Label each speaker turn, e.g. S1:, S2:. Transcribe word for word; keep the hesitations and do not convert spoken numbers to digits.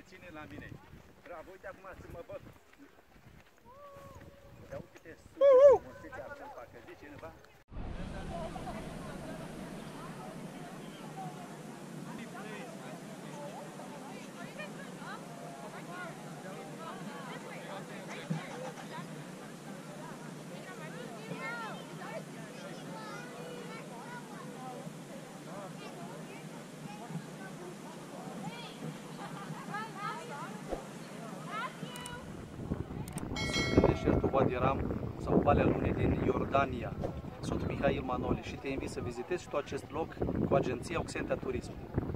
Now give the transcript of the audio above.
S1: ține la mine. Bravo, uite acum să mă băg. Ia uite-te sus, măsețe acum, parcă zice cineva. Deșertul Wadi Ram sau Valea Lunii din Iordania. Sunt Mihail Manole și te invit să vizitezi și tu acest loc cu agenția Oxentia Turism.